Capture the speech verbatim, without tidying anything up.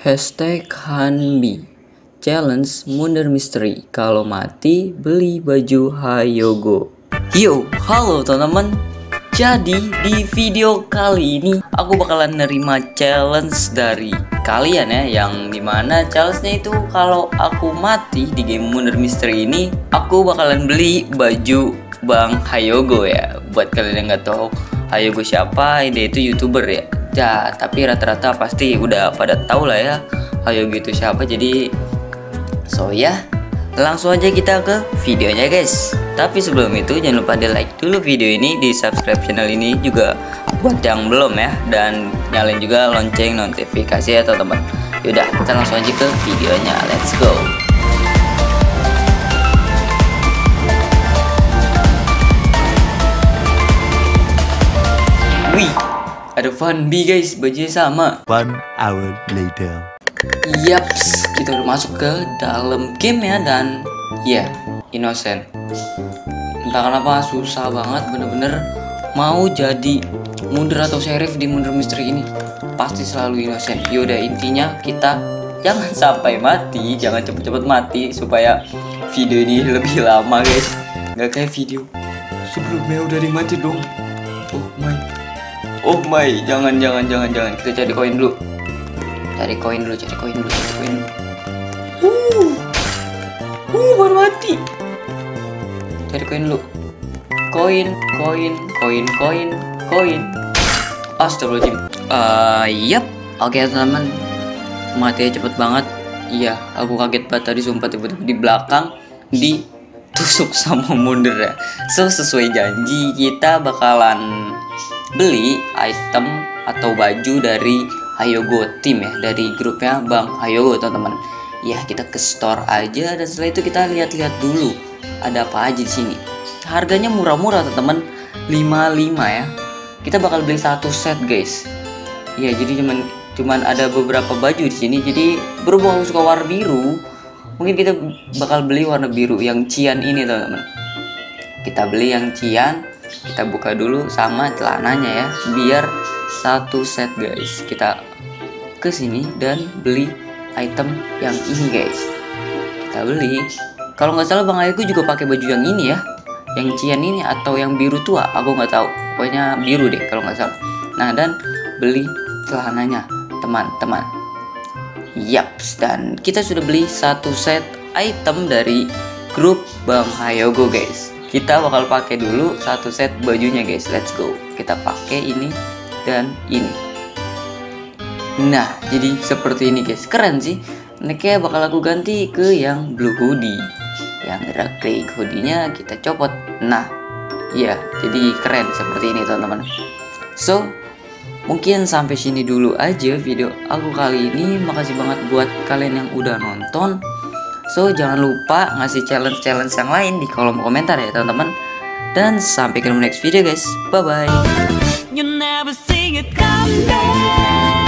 Hashtag Hanbi Challenge Mundur Misteri. Kalau mati beli baju Hayogo. Yo, halo teman-teman. Jadi di video kali ini aku bakalan nerima challenge dari kalian ya, yang dimana challenge-nya itu kalau aku mati di game Mundur Misteri ini, aku bakalan beli baju Bang Hayogo ya. Buat kalian yang nggak tahu Hayogo siapa, dia itu YouTuber ya. Ya, tapi rata-rata pasti udah pada tahu lah ya Hayogo itu siapa. Jadi so ya, langsung aja kita ke videonya guys. Tapi sebelum itu jangan lupa di like dulu video ini, di subscribe channel ini juga buat yang belum ya, dan nyalain juga lonceng notifikasi ya teman-teman. Yaudah, kita langsung aja ke videonya, let's go. Wih, ada Fanbi guys, bajunya sama. One hour later. Yaps, kita udah masuk ke dalam game ya, dan ya yeah, innocent. Entah kenapa susah banget bener-bener mau jadi mundur atau sheriff di Mundur Misteri ini. Pasti selalu innocent. Yaudah, intinya kita jangan sampai mati, jangan cepet-cepet mati supaya video ini lebih lama guys. Gak kayak video sebelumnya udah dimati dong. Oh my, oh my, jangan jangan jangan jangan. Kita cari koin dulu. Cari koin dulu, cari koin dulu, cari koin dulu. Uh, uh, baru mati. Cari koin dulu. Koin, koin, koin, koin, koin. Astagfirullahaladzim. Uh, yap. Oke okay, teman-teman, matinya cepet banget. Iya, aku kaget banget tadi, sumpah tiba-tiba di belakang ditusuk sama Mundur ya. So sesuai janji kita bakalan beli item atau baju dari Hayogo Team ya, dari grupnya Bang Hayogo teman-teman. Ya, kita ke store aja, dan setelah itu kita lihat-lihat dulu ada apa aja di sini. Harganya murah-murah teman-teman, lima puluh lima ya. Kita bakal beli satu set guys. Ya, jadi cuman cuman ada beberapa baju di sini. Jadi berhubung aku suka warna biru, mungkin kita bakal beli warna biru yang cian ini teman-teman. Kita beli yang cian, kita buka dulu sama celananya ya, biar satu set guys. Kita ke sini dan beli item yang ini guys. Kita beli. Kalau nggak salah Bang Hayogo juga pakai baju yang ini ya, yang cian ini atau yang biru tua, aku nggak tahu. Pokoknya biru deh kalau nggak salah. Nah, dan beli celananya teman-teman. Yaps, dan kita sudah beli satu set item dari grup Bang Hayogo guys. Kita bakal pakai dulu satu set bajunya guys. Let's go. Kita pakai ini dan ini. Nah, jadi seperti ini guys. Keren sih. Neknya bakal aku ganti ke yang blue hoodie. Yang dark grey hoodie-nya kita copot. Nah, iya, jadi keren seperti ini teman-teman. So, mungkin sampai sini dulu aja video aku kali ini. Makasih banget buat kalian yang udah nonton. So, jangan lupa ngasih challenge-challenge yang lain di kolom komentar ya teman-teman. Dan sampai ketemu next video guys. Bye-bye. You never see it come back.